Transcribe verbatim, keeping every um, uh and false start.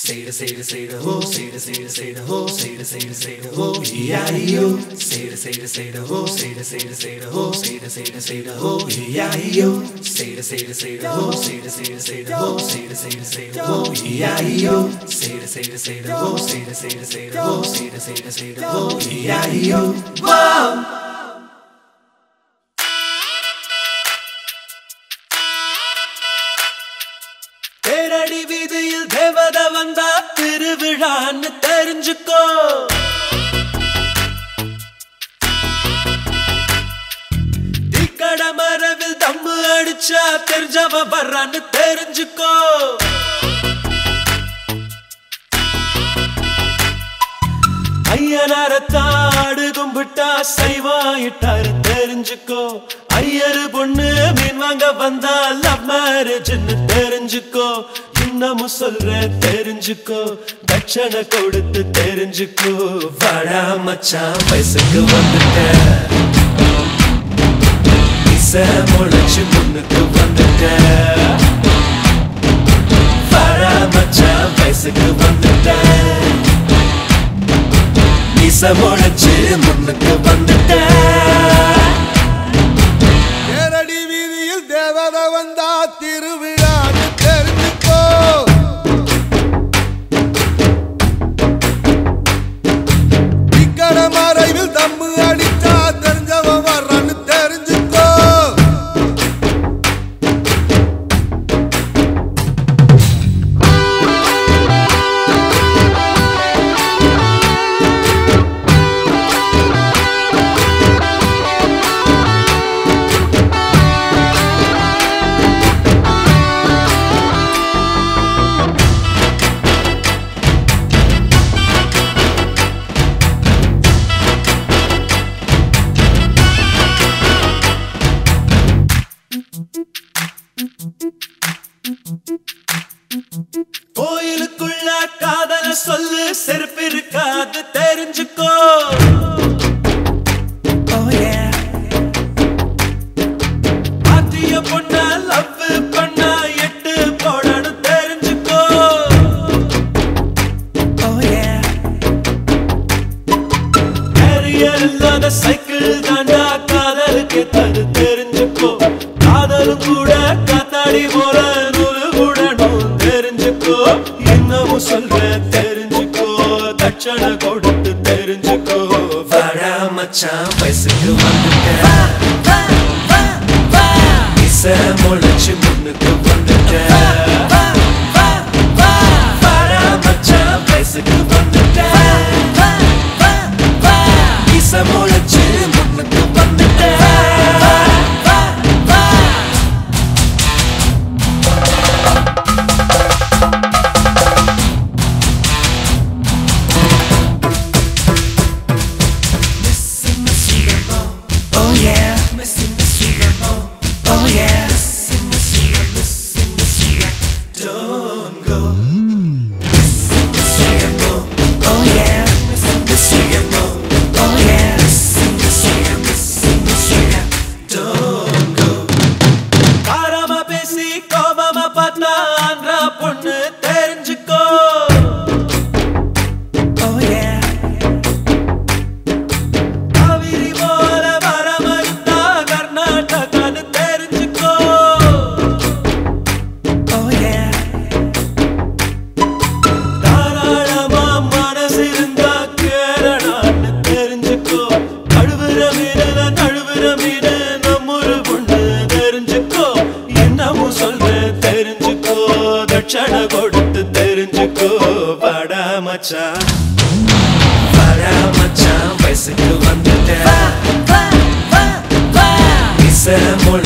say the say the say the ho, say the say the say the ho, say the say the say the ho, E I E O. Say the say the say the ho, say the say the say the ho, say the say the say the ho, E I E O. Say the say the say the ho, say the say the say the ho, say the say the say the ho, E I E O. Say the say the say the ho, say the say the say the ho, say the say the say the ho, E I E O. Whoa. தேரடி வீதியில் தேவத வந்தா திருவிழான்னு தெரிஞ்சுக்கோ. தீக்கட மரவில் தம்மு அடிச்சா தெரிஞ்சவ வர்றான்னு தெரிஞ்சுக்கோ. ஐயனாரத்தாடு கும்பிட்டா சைவாயிட்டாரு தெரிஞ்சுக்கோ. ஐயரு பொண்ணு மீன் வாங்க வந்தா லவ் மேரேஜ்னு தெரிஞ்சுக்கோ. இன்னமும் சொல்ற தெரிஞ்சுக்கோ, தட்சணை கொடுத்து தெரிஞ்சுக்கோ. வாடா மச்சான் வயசுக்கு வந்துட்ட, இசை முளைச்சு முன்னுக்கு வந்துட்ட. வாடா மச்சான் வயசுக்கு வந்துட்ட, இசை முளைச்சு முன்னுக்கு வந்துட்ட. தேரடி வீதியில் தேவத வந்தா திருவிழான்னு தெரிஞ்சுக்கோ. இக்கட மறைவில் தம்மு அடிச்சா தெரிஞ்சவ வர்றான்னு தெரிஞ்சுக்கோ. கோயிலுக்குள்ள காதல சொல்லு செருப்பு இருக்காது தெரிஞ்சுக்கோ. பாத்திய பொண்ண லவ் பண்ண எட்டு போடணும் தெரிஞ்சுக்கோ. கேரியர் இல்லாத சைக்கிள் தாண்டா காதலுக்கு தரு தெரிஞ்சுக்கோ. காதலும் கூட காத்தாடி போல நூலு கூடணும் தெரிஞ்சுக்கோ. இன்னமும் சொல்ற தெரிஞ்சுக்கோ, தட்சணை கொடுத்து தெரிஞ்சுக்கோ. வாடா மச்சான் வயசுக்கு வந்துட்ட, இசை முளைச்சு முன்னுக்கு வந்துட்ட. வாடா மச்சான் வயசுக்கு வந்துட்ட, இசை முளைச்சு முன்னுக்கு வந்துட்ட. தட்சணை கொடுத்து தெரிஞ்சுக்கோ. வாடா மச்சான், வாடா மச்சான் வயசுக்கு வந்துட்ட, இசை